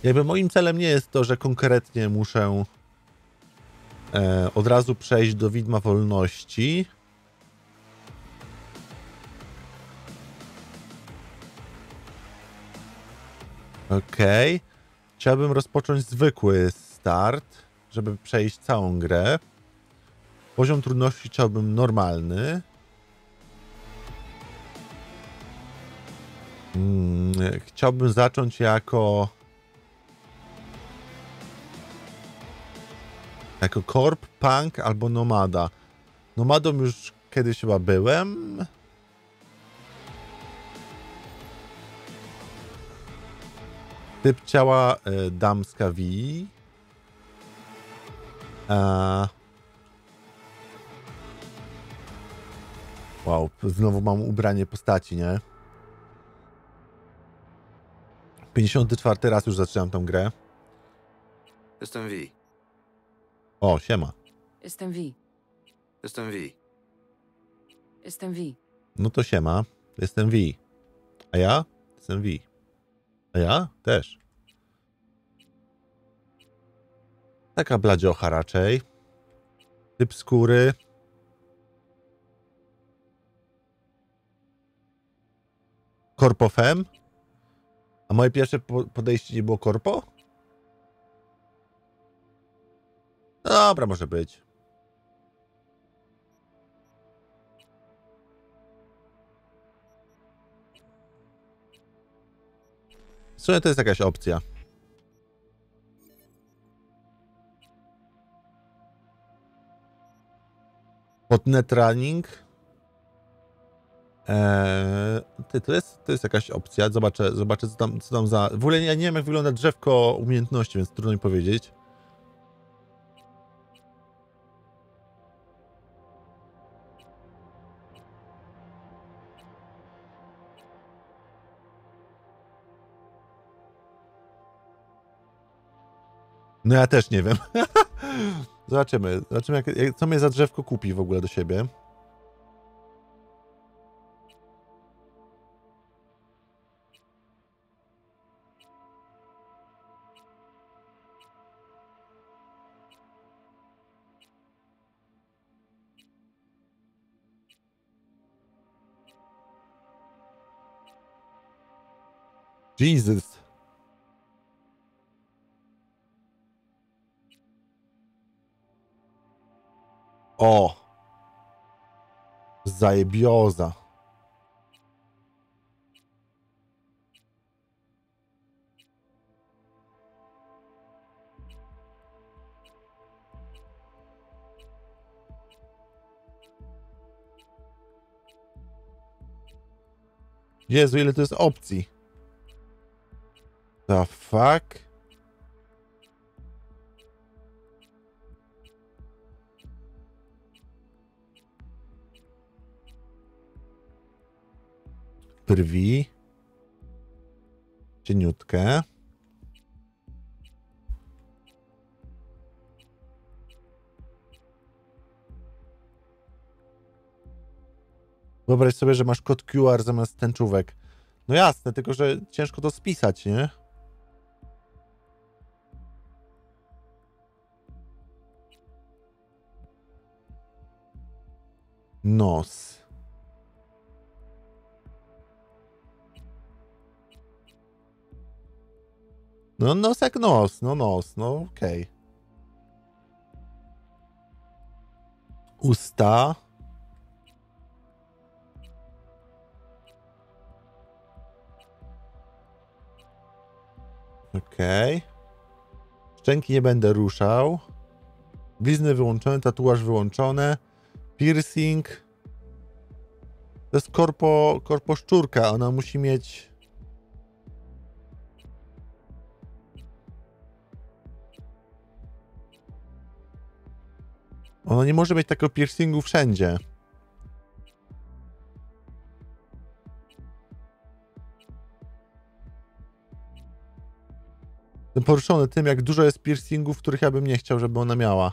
Jakby moim celem nie jest to, że konkretnie muszę od razu przejść do widma wolności. Okej. Chciałbym rozpocząć zwykły start, żeby przejść całą grę. Poziom trudności chciałbym normalny. Chciałbym zacząć jako korp, punk albo nomada. Nomadą już kiedyś chyba byłem. Typ ciała damska V. Wow, znowu mam ubranie postaci, nie? 54 raz już zaczynam tą grę. Jestem V. O, siema. Jestem V. Jestem V. Jestem V. No to siema. Jestem V. A ja? Jestem V. A ja? Też. Taka bladziocha raczej. Typ skóry. Korpofem. A moje pierwsze podejście nie było korpo? Dobra, może być. W sumie to jest jakaś opcja. Botnet running. To jest jakaś opcja. Zobaczę co tam za... W ogóle ja nie wiem, jak wygląda drzewko umiejętności, więc trudno mi powiedzieć. No ja też nie wiem. Zobaczymy, co mnie za drzewko kupi w ogóle do siebie. Jesus. O! Zajebioza. Jezu, ile to jest opcji. The fuck? Brwi. Cieniutkę. Wyobraź sobie, że masz kod QR zamiast tęczówek. No jasne, tylko że ciężko to spisać, nie? Nos. No nos jak nos, no okej. Usta. Okej. Szczęki nie będę ruszał. Blizny wyłączone, tatuaż wyłączone. Piercing. To jest korpo szczurka, ona musi mieć... Ona nie może mieć takiego piercingu wszędzie. Jestem poruszony tym, jak dużo jest piercingów, których ja bym nie chciał, żeby ona miała.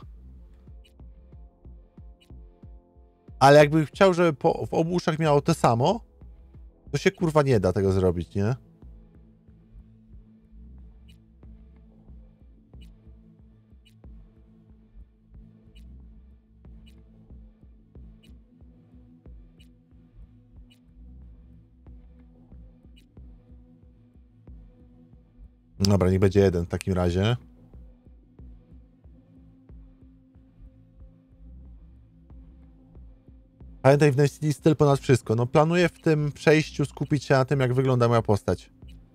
Ale jakbym chciał, żeby w obu uszach miało to samo, to się kurwa nie da tego zrobić, nie? Dobra, niech będzie jeden w takim razie. Pamiętaj, w Night City styl ponad wszystko. No planuję w tym przejściu skupić się na tym, jak wygląda moja postać.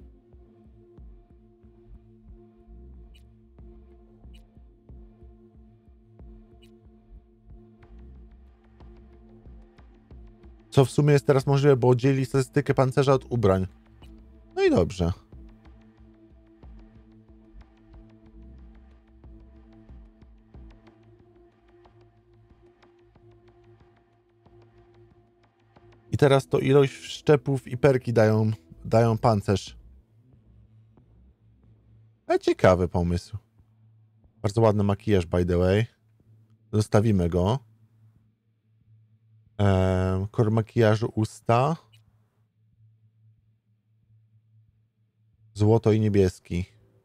Co w sumie jest teraz możliwe, bo oddzielili statystykę pancerza od ubrań. No i dobrze. I teraz to ilość szczepów i perki dają pancerz. Ale ciekawy pomysł. Bardzo ładny makijaż, by the way. Zostawimy go. Kolor makijażu usta. Złoto i niebieski.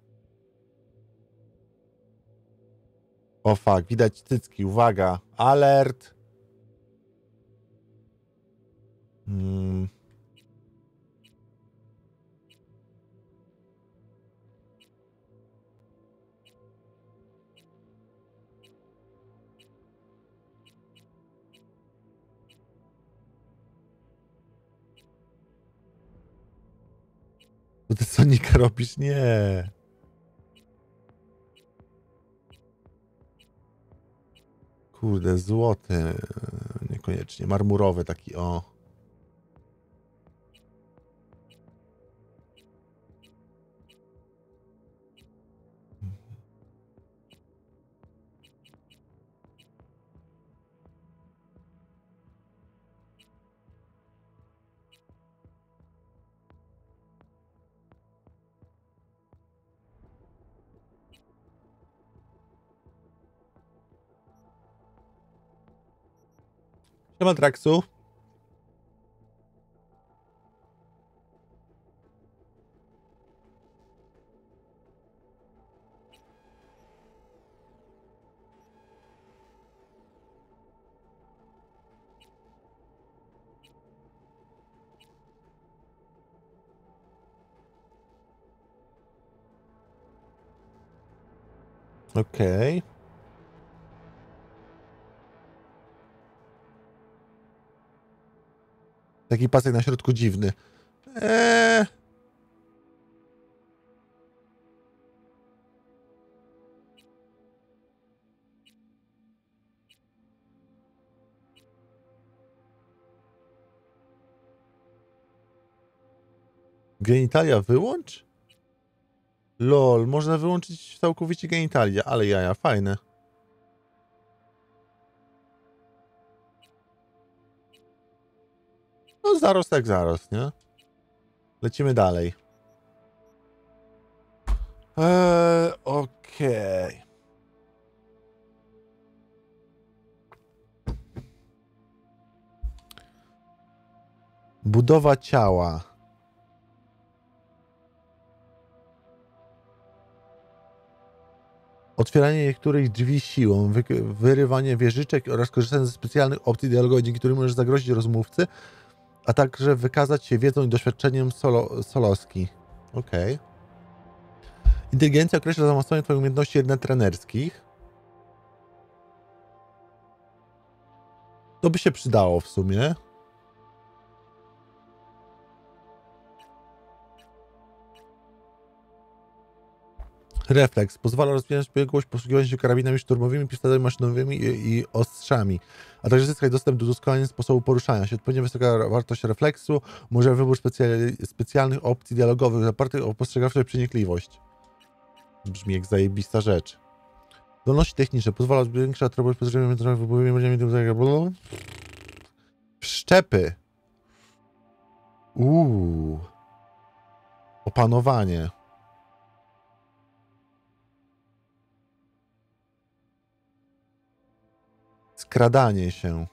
O fuck, widać cycki. Uwaga. Alert. To ty Sonika robisz? Nie. Kurde, złoty. Niekoniecznie. Marmurowy taki, o. Siema, Traxu. Okej. Taki pasek na środku dziwny. Genitalia wyłącz? Lol, można wyłączyć całkowicie genitalia, ale jaja, fajne. No zarost jak zarost, nie? Lecimy dalej. Okej. Budowa ciała. Otwieranie niektórych drzwi siłą, wyrywanie wieżyczek oraz korzystanie ze specjalnych opcji dialogowych, dzięki którym możesz zagrozić rozmówcy, a także wykazać się wiedzą i doświadczeniem Soloski. Okej. Inteligencja określa zaawansowanie twoich umiejętności jednak trenerskich. To by się przydało w sumie. Refleks pozwala rozwijać biegłość, posługiwać się karabinami szturmowymi, pistoletami maszynowymi i ostrzami, a także zyskać dostęp do doskonalenia sposobu poruszania się. Odpowiednio wysoka wartość refleksu, może wybór specjalnych opcji dialogowych opartych o postrzegawczość i przenikliwość. Brzmi jak zajebista rzecz. Zdolności techniczne pozwala zwiększać atrybuty Wszczepy. Opanowanie. Skradanie się.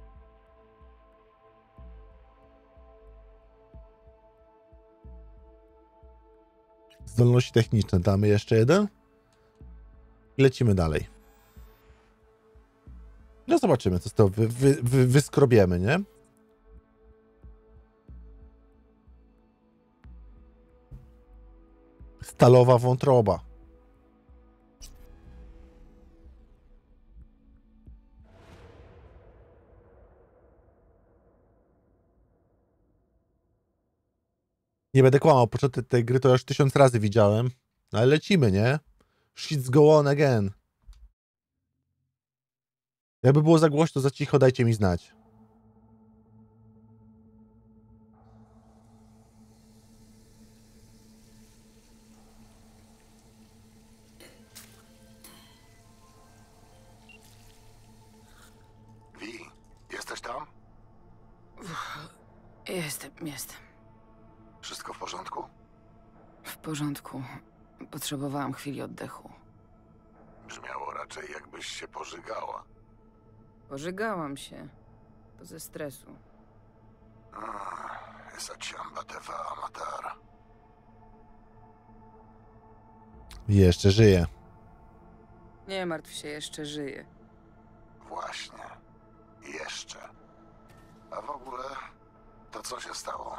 Zdolności techniczne. Damy jeszcze jeden. I lecimy dalej. No zobaczymy, co z tego wyskrobiemy, nie? Stalowa wątroba. Nie będę kłamał, początek tej gry to już 1000 razy widziałem. No ale lecimy, nie? Shit's go on again. Jakby było za głośno, za cicho, dajcie mi znać. Wi, jesteś tam? Jestem. Wszystko w porządku? W porządku. Potrzebowałam chwili oddechu. Brzmiało raczej, jakbyś się pożygała. Pożygałam się. To ze stresu. Esa ciamba te va a matar. Jeszcze żyje. Nie martw się, jeszcze żyję. Właśnie. Jeszcze. A w ogóle, to co się stało?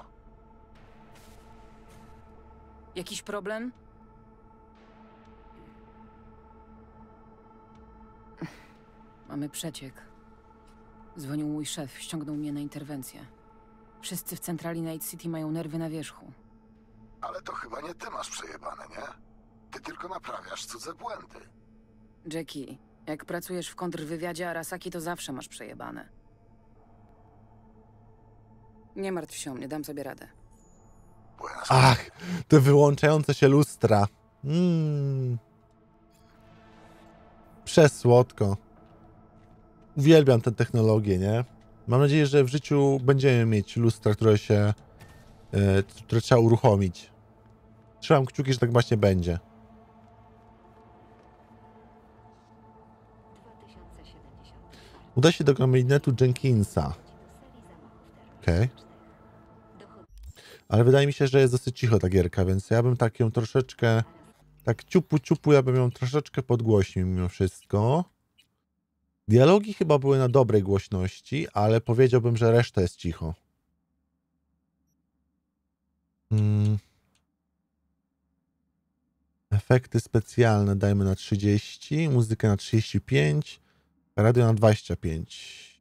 Jakiś problem? Mamy przeciek. Dzwonił mój szef, ściągnął mnie na interwencję. Wszyscy w centrali Night City mają nerwy na wierzchu. Ale to chyba nie ty masz przejebane, nie? Ty tylko naprawiasz cudze błędy. Jackie, jak pracujesz w kontrwywiadzie Arasaki, to zawsze masz przejebane. Nie martw się o mnie, dam sobie radę. Buenas Ach, te wyłączające się lustra. Przesłodko. Uwielbiam tę technologię, nie? Mam nadzieję, że w życiu będziemy mieć lustra, które trzeba uruchomić. Trzymam kciuki, że tak właśnie będzie. Uda się do gabinetu Jenkinsa. Okej. Ale wydaje mi się, że jest dosyć cicho ta gierka, więc ja bym tak ją troszeczkę... Tak ciupu, ja bym ją troszeczkę podgłośnił mimo wszystko. Dialogi chyba były na dobrej głośności, ale powiedziałbym, że reszta jest cicho. Efekty specjalne dajmy na 30, muzykę na 35, radio na 25.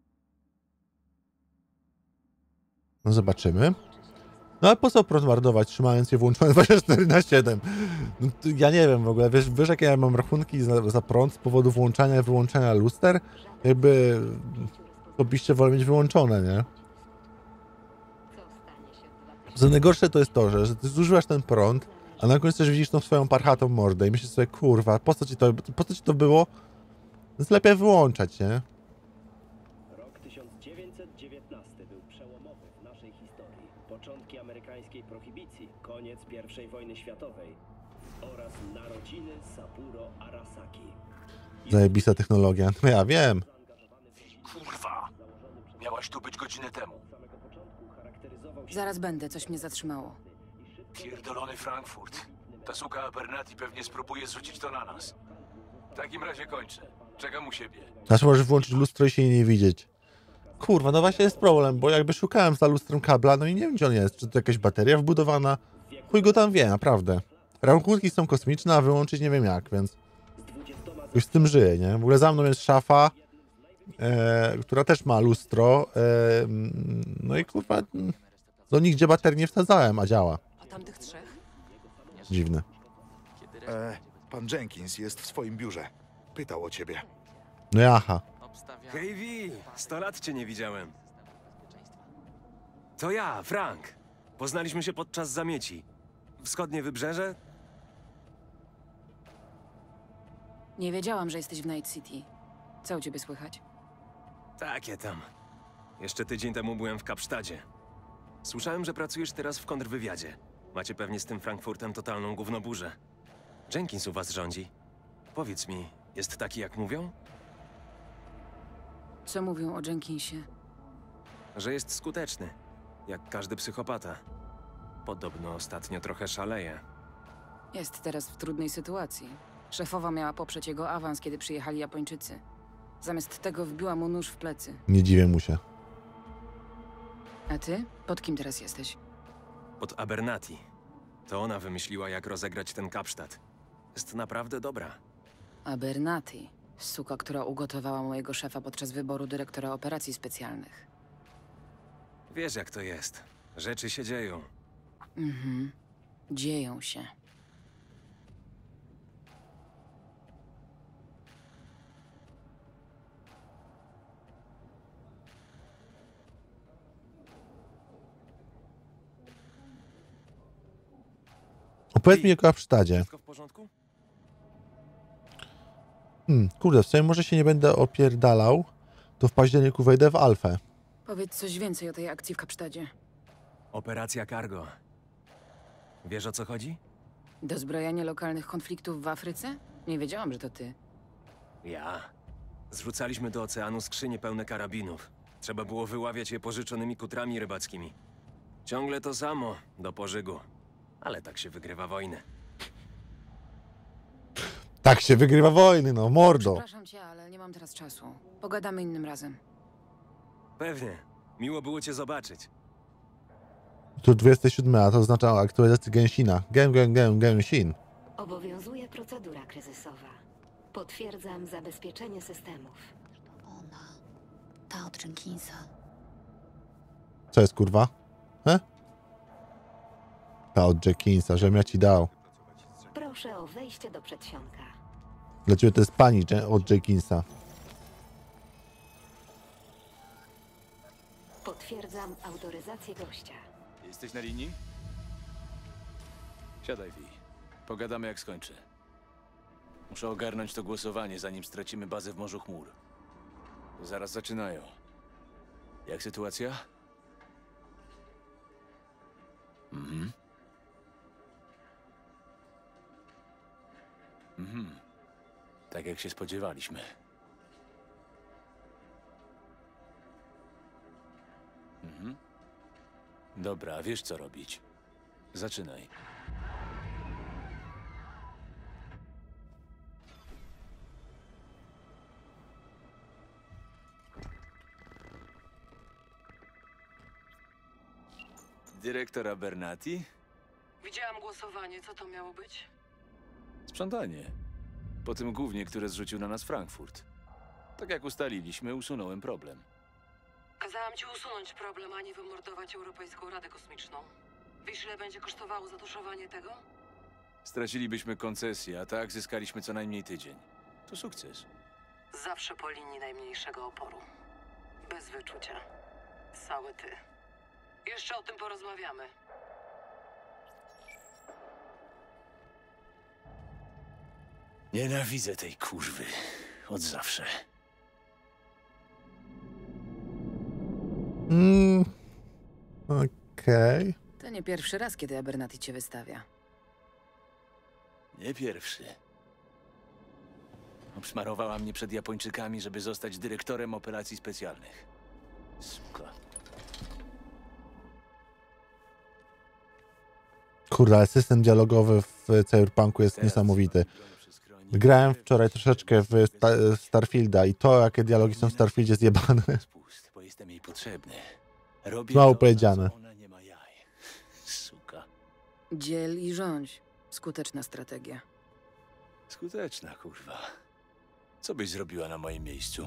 No zobaczymy. No ale po co promordować, trzymając je włączone 24/7? No, ja nie wiem w ogóle, wiesz jakie ja mam rachunki za prąd z powodu włączania i wyłączania luster? Jakby oczywiście wolę mieć wyłączone, nie? Co najgorsze to jest to, że ty zużywasz ten prąd, a na końcu też widzisz tą swoją parchatą mordę i myślisz sobie, kurwa, po co ci to było? Więc lepiej wyłączać, nie? Rok 1919 był przełomowy w naszej historii. Początki amerykańskiej prohibicji, koniec I wojny światowej oraz narodziny Saburo Arasaki. Zajebista technologia. No ja wiem. Kurwa! Miałaś tu być godzinę temu. Zaraz będę, coś mnie zatrzymało. Pierdolony Frankfurt. Ta suka Abernathy pewnie spróbuje zrzucić to na nas. W takim razie kończę. Czekam u siebie. Znaczy możesz włączyć lustro i się nie widzieć. Kurwa, no właśnie jest problem, bo jakby szukałem za lustrem kabla, no i nie wiem gdzie on jest. Czy to jakaś bateria wbudowana? Chuj go tam wie, naprawdę. Rachunki są kosmiczne, a wyłączyć nie wiem jak, więc... Już z tym żyję, nie? W ogóle za mną jest szafa, która też ma lustro. No i kurwa, do nigdzie baterii nie wsadzałem, a działa. A tamtych trzech? Dziwne. Pan Jenkins jest w swoim biurze. Pytał o ciebie. No i aha. Hej Vi, 100 lat cię nie widziałem. To ja, Frank. Poznaliśmy się podczas zamieci. Wschodnie wybrzeże? Nie wiedziałam, że jesteś w Night City. Co u ciebie słychać? Takie tam. Jeszcze tydzień temu byłem w Kapsztadzie. Słyszałem, że pracujesz teraz w kontrwywiadzie. Macie pewnie z tym Frankfurtem totalną gównoburzę. Jenkins u was rządzi. Powiedz mi, jest taki jak mówią? Co mówią o Jenkinsie? Że jest skuteczny. Jak każdy psychopata. Podobno ostatnio trochę szaleje. Jest teraz w trudnej sytuacji. Szefowa miała poprzeć jego awans, kiedy przyjechali Japończycy. Zamiast tego wbiła mu nóż w plecy. Nie dziwię mu się. A ty? Pod kim teraz jesteś? Pod Abernathy. To ona wymyśliła, jak rozegrać ten Kapsztad. Jest naprawdę dobra. Abernathy. Suka, która ugotowała mojego szefa podczas wyboru dyrektora operacji specjalnych. Wiesz, jak to jest. Rzeczy się dzieją. Mhm. Dzieją się. Opowiedz mi o Kapsztadzie. Wszystko w porządku? Kurde, w sumie może się nie będę opierdalał, to w październiku wejdę w alfę. Powiedz coś więcej o tej akcji w Kapsztadzie. Operacja Cargo. Wiesz, o co chodzi? Dozbrajanie lokalnych konfliktów w Afryce? Nie wiedziałam, że to ty. Ja. Zrzucaliśmy do oceanu skrzynie pełne karabinów. Trzeba było wyławiać je pożyczonymi kutrami rybackimi. Ciągle to samo, do pożygu. Ale tak się wygrywa wojnę. Tak się wygrywa wojny, no mordo. Przepraszam cię, ale nie mam teraz czasu. Pogadamy innym razem. Pewnie. Miło było cię zobaczyć. Tu 27, a to oznacza aktualizację Gensina. Genshin. Obowiązuje procedura kryzysowa. Potwierdzam zabezpieczenie systemów. Ona. Ta od Jenkinsa. Co jest, kurwa? Ta od Jenkinsa, żebym ja ci dał. Proszę o wejście do przedsionka. Dla ciebie to jest pani od Jenkinsa. Potwierdzam autoryzację gościa. Jesteś na linii? Siadaj, Vi. Pogadamy, jak skończę. Muszę ogarnąć to głosowanie, zanim stracimy bazę w Morzu Chmur. Zaraz zaczynają. Jak sytuacja? Mhm. Tak jak się spodziewaliśmy. Dobra, wiesz co robić. Zaczynaj. Dyrektor Abernathy? Widziałam głosowanie. Co to miało być? Sprzątanie. Po tym gównie, które zrzucił na nas Frankfurt. Tak jak ustaliliśmy, usunąłem problem. Kazałam ci usunąć problem, a nie wymordować Europejską Radę Kosmiczną. Wiesz, ile będzie kosztowało zatuszowanie tego? Stracilibyśmy koncesję, a tak zyskaliśmy co najmniej tydzień. To sukces. Zawsze po linii najmniejszego oporu. Bez wyczucia. Cały ty. Jeszcze o tym porozmawiamy. Nienawidzę tej kurwy. Od zawsze. Okej. To nie pierwszy raz, kiedy Abernathy cię wystawia. Nie pierwszy. Obsmarowała mnie przed Japończykami, żeby zostać dyrektorem operacji specjalnych. Suka. Kurde, ale system dialogowy w Cyberpunku jest niesamowity. Grałem wczoraj troszeczkę w Starfielda i to, jakie dialogi są w Starfieldzie zjebane. Spust, bo jestem jej potrzebny. Robię Mało to, powiedziane. na co ona nie ma jaj. Suka. Dziel i rządź. Skuteczna strategia. Skuteczna, kurwa. Co byś zrobiła na moim miejscu?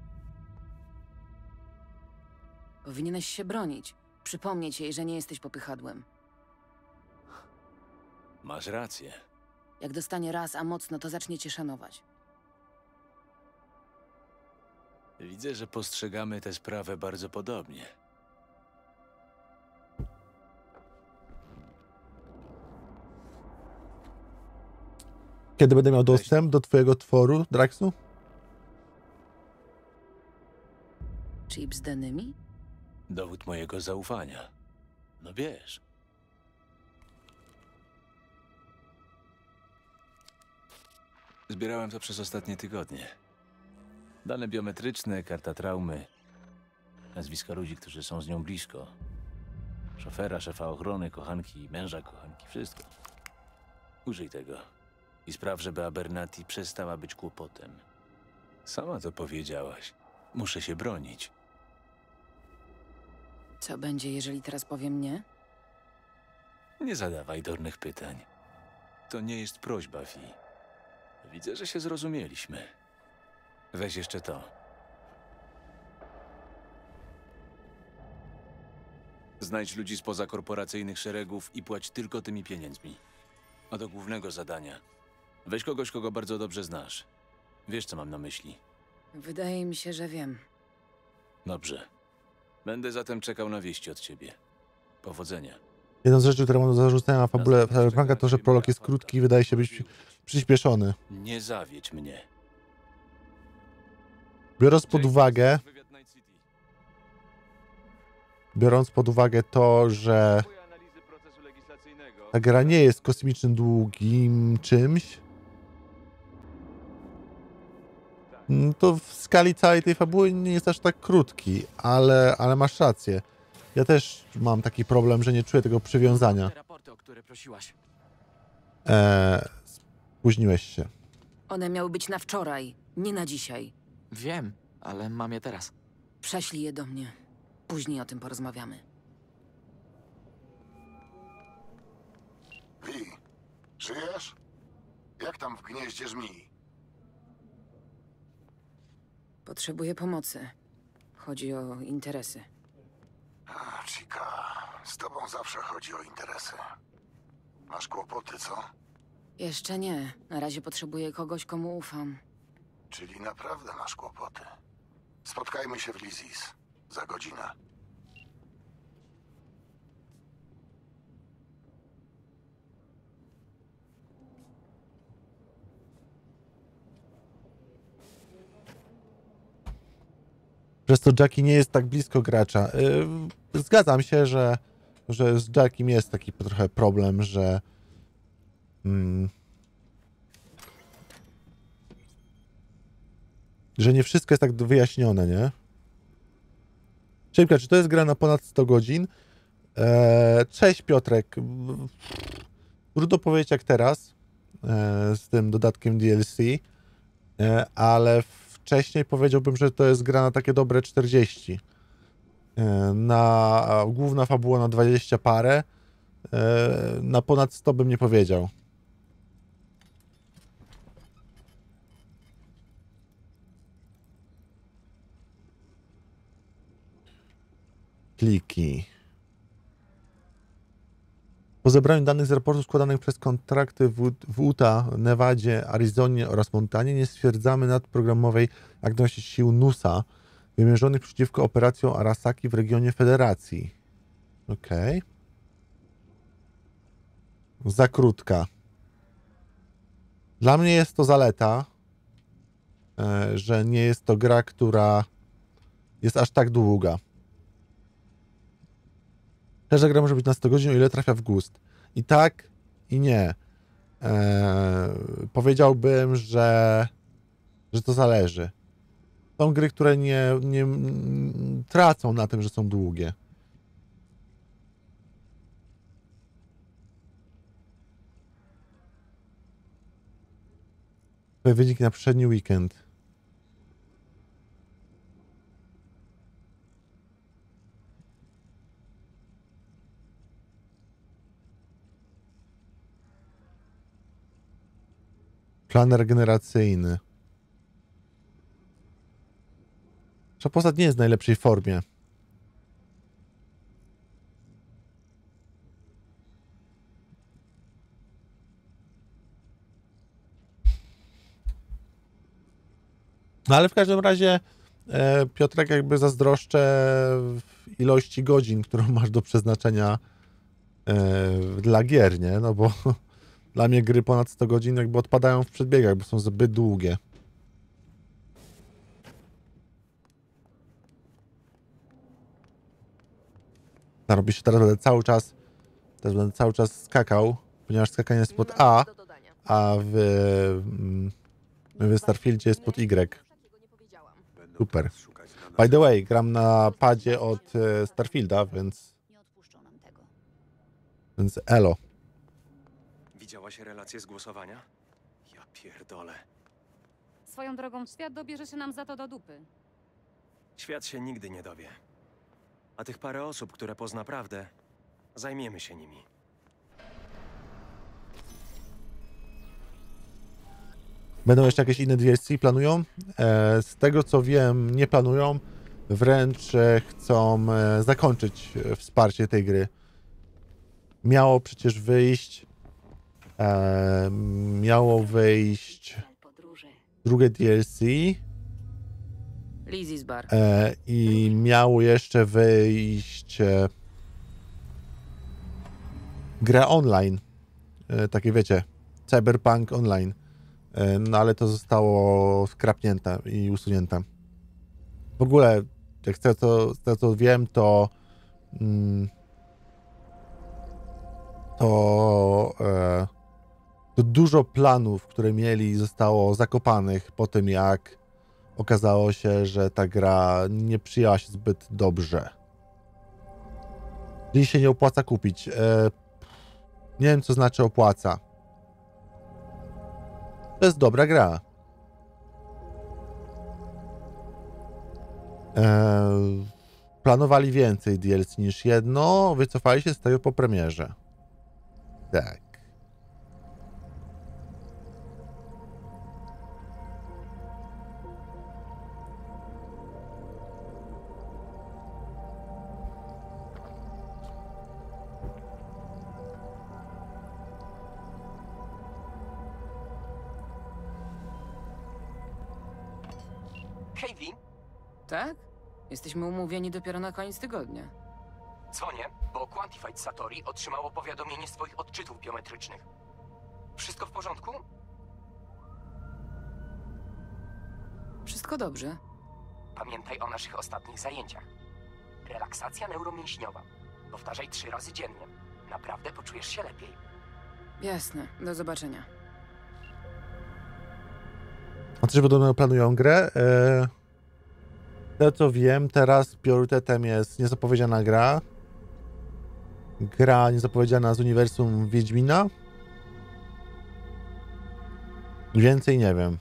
Powinieneś się bronić. Przypomnieć jej, że nie jesteś popychadłem. Masz rację. Jak dostanie raz, a mocno, to zacznie cię szanować. Widzę, że postrzegamy tę sprawę bardzo podobnie. Kiedy będę miał dostęp do twojego tworu, Draxu? Chip z danymi? Dowód mojego zaufania. No wiesz. Zbierałem to przez ostatnie tygodnie. Dane biometryczne, karta traumy, nazwiska ludzi, którzy są z nią blisko. Szofera, szefa ochrony, kochanki, męża kochanki, wszystko. Użyj tego i spraw, żeby Abernathy przestała być kłopotem. Sama to powiedziałaś. Muszę się bronić. Co będzie, jeżeli teraz powiem nie? Nie zadawaj durnych pytań. To nie jest prośba, Vi. Widzę, że się zrozumieliśmy. Weź jeszcze to. Znajdź ludzi spoza korporacyjnych szeregów i płać tylko tymi pieniędzmi. A do głównego zadania. Weź kogoś, kogo bardzo dobrze znasz. Wiesz, co mam na myśli. Wydaje mi się, że wiem. Dobrze. Będę zatem czekał na wieści od ciebie. Powodzenia. Jedną z rzeczy, które mam do zarzucenia fabule Cyberpunka, to, że prolog jest krótki i wydaje się być przyspieszony. Nie zawiedź mnie. Biorąc pod uwagę to, że ta gra nie jest kosmicznym długim czymś, to w skali całej tej fabuły nie jest aż tak krótki, ale masz rację. Ja też mam taki problem, że nie czuję tego przywiązania. Spóźniłeś się. One miały być na wczoraj, nie na dzisiaj. Wiem, ale mam je teraz. Prześlij je do mnie. Później o tym porozmawiamy. Vi, żyjesz? Jak tam w gnieździe żmii? Potrzebuję pomocy. Chodzi o interesy. Chica, z tobą zawsze chodzi o interesy. Masz kłopoty, co? Jeszcze nie. Na razie potrzebuję kogoś, komu ufam. Czyli naprawdę masz kłopoty. Spotkajmy się w Lizis. Za godzinę. Przez to Jackie nie jest tak blisko gracza. Zgadzam się, że z Jackiem jest taki trochę problem, że że nie wszystko jest tak wyjaśnione, nie? Szybka, czy to jest gra na ponad 100 godzin? Cześć Piotrek. Trudno powiedzieć jak teraz z tym dodatkiem DLC, ale wcześniej powiedziałbym, że to jest gra na takie dobre 40. Główna fabuła na 20 parę. Na ponad 100 bym nie powiedział. Pliki. Po zebraniu danych z raportów składanych przez kontrakty w Utah, Nevadzie, Arizonie oraz Montanie nie stwierdzamy nadprogramowej aktywności sił NUSA wymierzonych przeciwko operacjom Arasaki w regionie Federacji. Okej. Za krótka. Dla mnie jest to zaleta, że nie jest to gra, która jest aż tak długa. Każda gra może być na 100 godzin, o ile trafia w gust. I tak, i nie. Powiedziałbym, że to zależy. Są gry, które nie tracą na tym, że są długie. Wyniki na poprzedni weekend. Planer generacyjny. Nasza postać nie jest w najlepszej formie. No ale w każdym razie Piotrek, jakby zazdroszczę ilości godzin, którą masz do przeznaczenia dla gier, nie? No bo dla mnie gry ponad 100 godzin jakby odpadają w przedbiegach, bo są zbyt długie. Narobi się teraz będę cały czas skakał, ponieważ skakanie jest pod A, a w Starfieldzie jest pod Y. Super. By the way, gram na padzie od Starfielda, więc Nie odpuszczą nam tego. elo. Widziałaś relację z głosowania? Ja pierdolę. Swoją drogą, świat dobierze się nam za to do dupy. Świat się nigdy nie dowie. A tych parę osób, które pozna prawdę, zajmiemy się nimi. Będą jeszcze jakieś inne DLC? Planują? Z tego co wiem, nie planują. Wręcz chcą zakończyć wsparcie tej gry. Miało przecież wyjść... miało wyjść drugie DLC Lizzie's Bar. i miało jeszcze wyjść gra online. Takie wiecie, Cyberpunk Online. No ale to zostało skrapnięte i usunięte. W ogóle, jak z tego co wiem, to to dużo planów, które mieli, zostało zakopanych po tym, jak okazało się, że ta gra nie przyjęła się zbyt dobrze. Czyli się nie opłaca kupić. Nie wiem, co znaczy opłaca. To jest dobra gra. Planowali więcej DLC niż jedno, wycofali się z tego po premierze. Tak. Hej, Vi. Tak? Jesteśmy umówieni dopiero na koniec tygodnia. Dzwonię, bo Quantified Satori otrzymało powiadomienie z twoich odczytów biometrycznych. Wszystko w porządku? Wszystko dobrze. Pamiętaj o naszych ostatnich zajęciach. Relaksacja neuromięśniowa. Powtarzaj 3 razy dziennie. Naprawdę poczujesz się lepiej. Jasne. Do zobaczenia. A też podobno planują grę. To co wiem, teraz priorytetem jest niezapowiedziana gra. Gra niezapowiedziana z uniwersum Wiedźmina. Więcej nie wiem.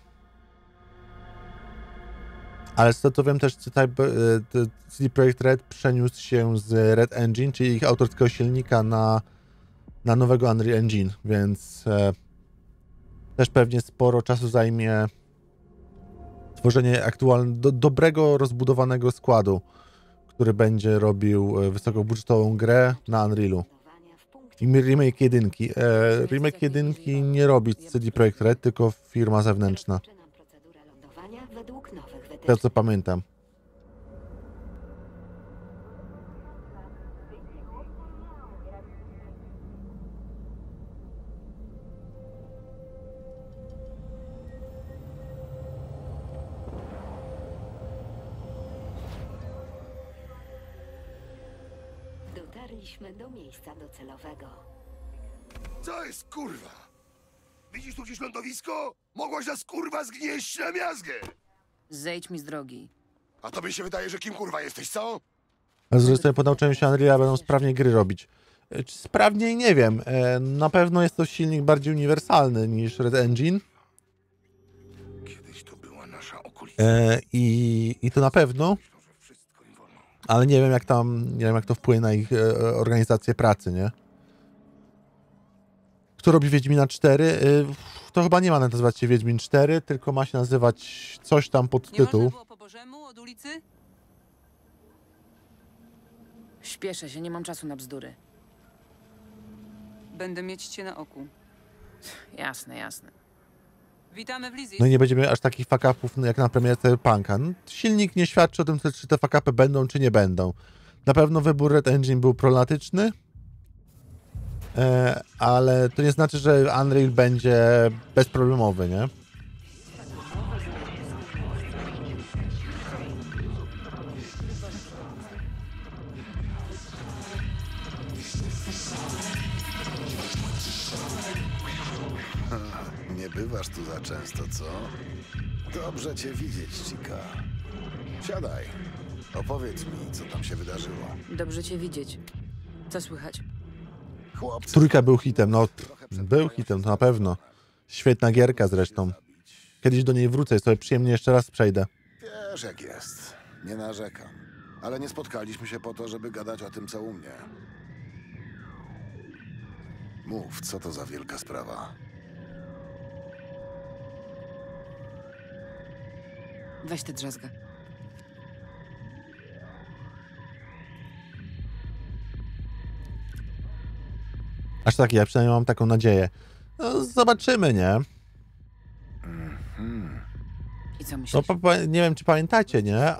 Ale z tego co wiem też CD Projekt Red przeniósł się z Red Engine, czyli ich autorskiego silnika na nowego Unreal Engine, więc też pewnie sporo czasu zajmie tworzenie dobrego, rozbudowanego składu, który będzie robił wysokobudżetową grę na Unrealu. I remake jedynki. Remake jedynki nie robi CD Projekt Red, tylko firma zewnętrzna. To co pamiętam. Dotarliśmy do miejsca docelowego. Co jest kurwa? Widzisz tu gdzieś lądowisko? Mogłaś nas kurwa zgnieść na miazgę! Zejdź mi z drogi. A tobie się wydaje, że kim kurwa jesteś, co? A zresztą po nauczeniu się Unreala będą sprawniej gry robić. Czy sprawniej? Nie wiem. Na pewno jest to silnik bardziej uniwersalny niż Red Engine. Kiedyś to była nasza okolica. I to na pewno. Ale nie wiem jak to wpłynie na ich organizację pracy, nie? Kto robi Wiedźmina 4? To chyba nie ma nazywać się Wiedźmin 4, tylko ma się nazywać coś tam pod tytuł. Nie można było po Bożemu od ulicy? Śpieszę się, nie mam czasu na bzdury. Będę mieć cię na oku. Jasne, jasne. Witamy w Lizzie. No i nie będziemy aż takich fuck-upów jak na premierze Cyberpunka. No, silnik nie świadczy o tym, czy te fuck-upy będą, czy nie będą. Na pewno wybór Red Engine był problematyczny, ale to nie znaczy, że Unreal będzie bezproblemowy, nie? Nie bywasz tu za często, co? Dobrze cię widzieć, Chica. Siadaj. Opowiedz mi, co tam się wydarzyło. Dobrze cię widzieć. Co słychać? Chłopcy... Trójka był hitem, no był hitem, to na pewno. Świetna gierka zresztą. Kiedyś do niej wrócę i sobie przyjemnie jeszcze raz przejdę. Wiesz jak jest. Nie narzekam. Ale nie spotkaliśmy się po to, żeby gadać o tym, co u mnie. Mów, co to za wielka sprawa? Weź tę drzazgę. Aż tak, ja przynajmniej mam taką nadzieję. No, zobaczymy, nie? I co myślisz? No, nie wiem, czy pamiętacie, nie?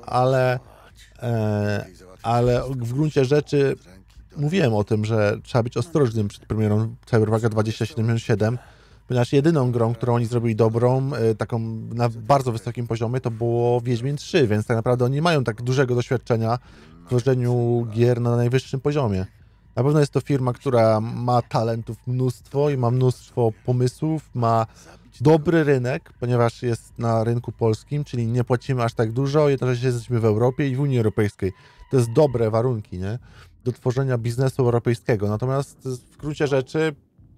Ale w gruncie rzeczy mówiłem o tym, że trzeba być ostrożnym przed premierą Cyberpunka 2077, ponieważ jedyną grą, którą oni zrobili dobrą, taką na bardzo wysokim poziomie, to było Wiedźmin 3, więc tak naprawdę oni nie mają tak dużego doświadczenia w tworzeniu gier na najwyższym poziomie. Na pewno jest to firma, która ma talentów mnóstwo i ma mnóstwo pomysłów, ma dobry rynek, ponieważ jest na rynku polskim, czyli nie płacimy aż tak dużo, jednocześnie jesteśmy w Europie i w Unii Europejskiej. To jest dobre warunki, nie? Do tworzenia biznesu europejskiego. Natomiast w gruncie rzeczy,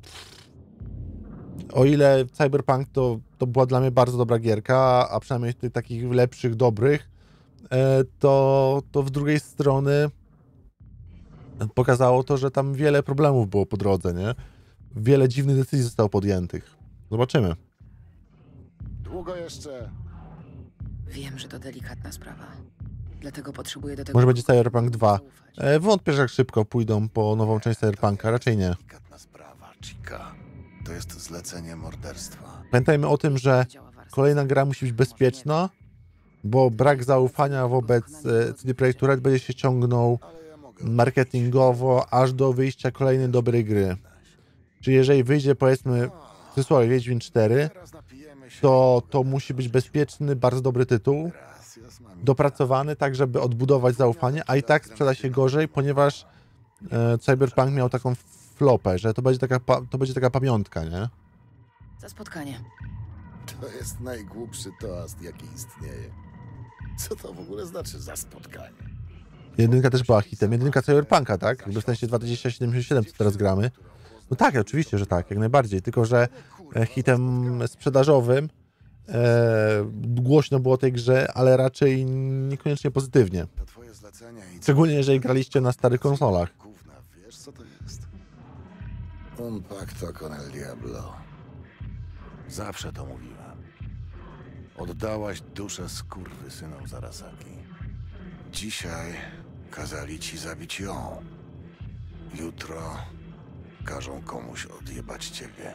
o ile Cyberpunk to była dla mnie bardzo dobra gierka, a przynajmniej tych takich lepszych, dobrych, to w drugiej strony pokazało to, że tam wiele problemów było po drodze, nie? Wiele dziwnych decyzji zostało podjętych. Zobaczymy. Długo jeszcze? Wiem, że to delikatna sprawa. Dlatego potrzebuję do tego... Może będzie Cyberpunk 2. Wątpię, że jak szybko pójdą po nową część Cyberpunka. Raczej nie. Delikatna sprawa, Chica. To jest zlecenie morderstwa. Pamiętajmy o tym, że kolejna gra musi być bezpieczna, bo brak zaufania wobec CD Projektu Red będzie się ciągnął marketingowo aż do wyjścia kolejnej dobrej gry. Czyli jeżeli wyjdzie, powiedzmy, w cudzysłowie Wiedźmin 4, to musi być bezpieczny, bardzo dobry tytuł, dopracowany tak, żeby odbudować zaufanie, a i tak sprzeda się gorzej, ponieważ Cyberpunk miał taką flopę, że to będzie taka pamiątka, nie? Za spotkanie. To jest najgłupszy toast, jaki istnieje. Co to w ogóle znaczy za spotkanie? Jedynka też była hitem. Jedynka Cyberpunka, tak? Jakby w sensie 2077, co teraz gramy. No tak, oczywiście, że tak, jak najbardziej. Tylko że hitem sprzedażowym głośno było o tej grze, ale raczej niekoniecznie pozytywnie. Szczególnie jeżeli graliście na starych konsolach. Wiesz, co to jest? Un pacto con el diablo. Zawsze to mówiłem. Oddałaś duszę skurwysynom z Arasaki. Dzisiaj kazali ci zabić ją. Jutro każą komuś odjebać ciebie.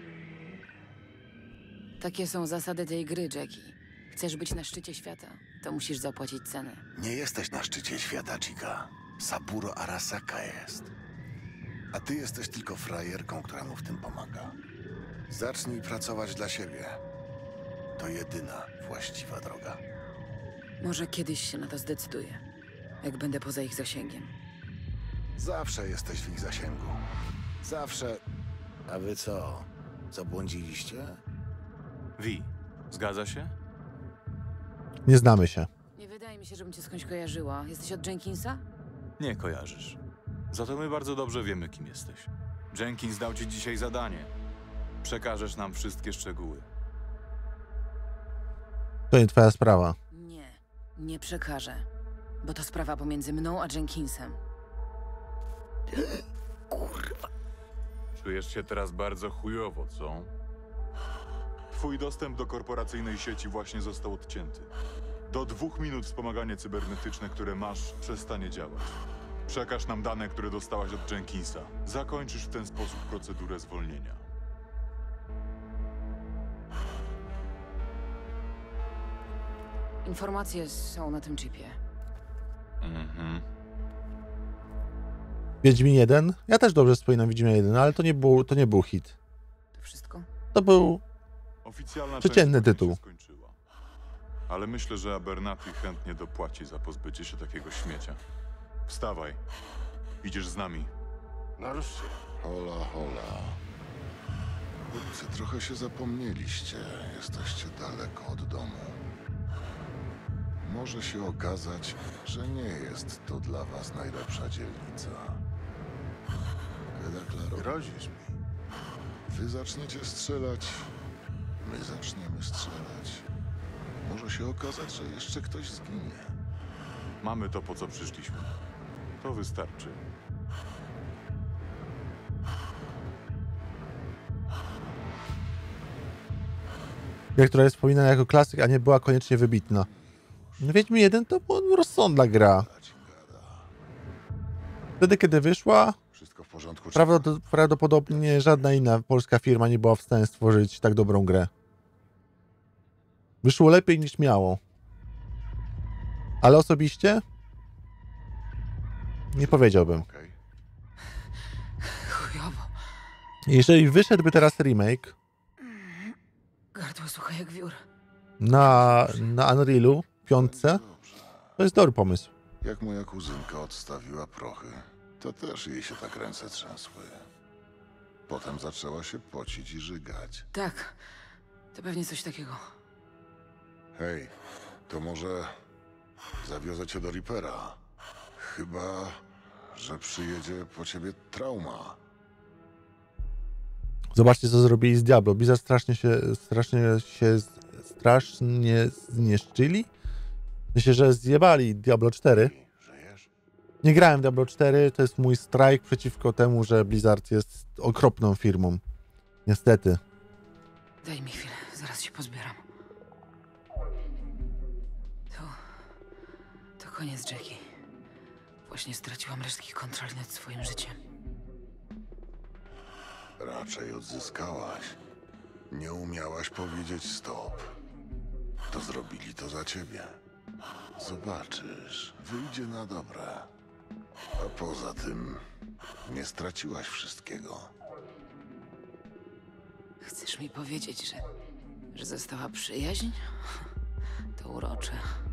Takie są zasady tej gry, Jackie. Chcesz być na szczycie świata, to musisz zapłacić cenę. Nie jesteś na szczycie świata, Chica. Saburo Arasaka jest. A ty jesteś tylko frajerką, która mu w tym pomaga. Zacznij pracować dla siebie. To jedyna właściwa droga. Może kiedyś się na to zdecyduję, jak będę poza ich zasięgiem. Zawsze jesteś w ich zasięgu. Zawsze. A wy co? Zabłądziliście? Wi, zgadza się? Nie znamy się. Nie wydaje mi się, żebym cię skądś kojarzyła. Jesteś od Jenkinsa? Nie kojarzysz. Za to my bardzo dobrze wiemy, kim jesteś. Jenkins dał ci dzisiaj zadanie. Przekażesz nam wszystkie szczegóły. To nie twoja sprawa. Nie przekażę. Bo to sprawa pomiędzy mną a Jenkinsem. Kurwa. Czujesz się teraz bardzo chujowo, co? Twój dostęp do korporacyjnej sieci właśnie został odcięty. Do 2 minut wspomaganie cybernetyczne, które masz, przestanie działać. Przekaż nam dane, które dostałaś od Jenkinsa. Zakończysz w ten sposób procedurę zwolnienia. Informacje są na tym chipie. Wiedźmin 1? Ja też dobrze wspominam Wiedźmin 1, ale to nie był hit. To wszystko? To był Oficjalna przeciętny tytuł. Ale myślę, że Abernathy chętnie dopłaci za pozbycie się takiego śmiecia. Wstawaj. Idziesz z nami. Nareszcie. Hola, hola. Chłopcy, trochę się zapomnieliście. Jesteście daleko od domu. Może się okazać, że nie jest to dla was najlepsza dzielnica. Queda claro. Grozisz mi. Wy zaczniecie strzelać, my zaczniemy strzelać. Może się okazać, że jeszcze ktoś zginie. Mamy to, po co przyszliśmy. To wystarczy. Gra, która jest wspominana jako klasyk, a nie była koniecznie wybitna. No Wiedźmin 1 to była rozsądna gra. Wtedy, kiedy wyszła, Wszystko w porządku. prawdopodobnie żadna inna polska firma nie była w stanie stworzyć tak dobrą grę. Wyszło lepiej niż miało. Ale osobiście? Nie powiedziałbym. Chujowo. Jeżeli wyszedłby teraz remake Gardło słucha jak wiór. na Unrealu 5, to jest dobry pomysł. Jak moja kuzynka odstawiła prochy, to też jej się tak ręce trzęsły. Potem zaczęła się pocić i żygać. Tak, to pewnie coś takiego. Hej, to może zawiozę cię do Reapera. Chyba, że przyjedzie po ciebie Trauma. Zobaczcie, co zrobili z Diablo. Blizzard strasznie zniszczyli. Myślę, że zjebali Diablo 4. Nie grałem w Diablo 4, to jest mój strajk przeciwko temu, że Blizzard jest okropną firmą. Niestety. Daj mi chwilę, zaraz się pozbieram. To koniec, Jackie. Właśnie straciłam resztki kontroli nad swoim życiem. Raczej odzyskałaś. Nie umiałaś powiedzieć stop. To zrobili to za ciebie. Zobaczysz, wyjdzie na dobre. A poza tym nie straciłaś wszystkiego. Chcesz mi powiedzieć, że została przyjaźń? To urocze.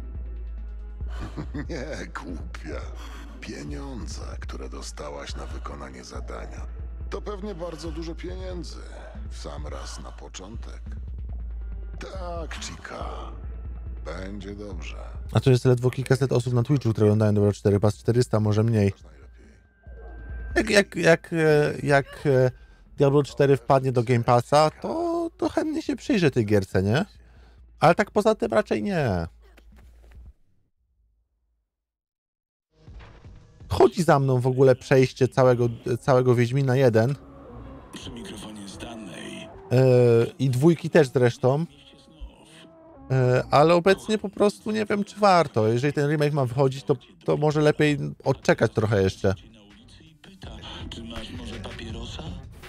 Nie, głupia. Pieniądze, które dostałaś na wykonanie zadania. To pewnie bardzo dużo pieniędzy. W sam raz na początek. Tak, Chica. Będzie dobrze. A to jest ledwo kilkaset osób na Twitchu, które oglądają Diablo 4, pas 400, może mniej. Jak Diablo 4 wpadnie do Game Passa, to chętnie się przyjrzę tej gierce, nie? Ale tak poza tym raczej nie. Chodzi za mną w ogóle przejście całego Wiedźmina 1. Przy mikrofonie Stanley. I 2 też zresztą. Ale obecnie po prostu nie wiem, czy warto. Jeżeli ten remake ma wychodzić, to może lepiej odczekać trochę jeszcze. Czy masz może papierosa?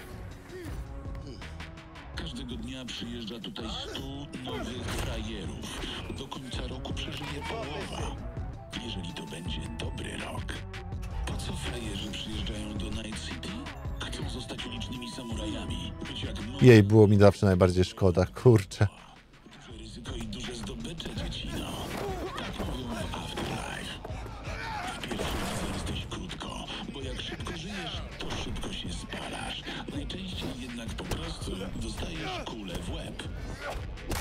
Każdego dnia przyjeżdża tutaj 100 nowych frajerów. Do końca roku przeżyje połowa. Jeżeli to będzie dobry rok. Po co frajerzy przyjeżdżają do Night City? Chcą zostać ulicznymi samurajami. Być jak Jej, było mi zawsze najbardziej szkoda, kurczę. ryzyko i duże zdobycze, dziecino. Tak mówią w Afterlife. W pierwszym razie jesteś krótko, bo jak szybko żyjesz, to szybko się spalasz. Najczęściej jednak po prostu dostajesz kulę w łeb.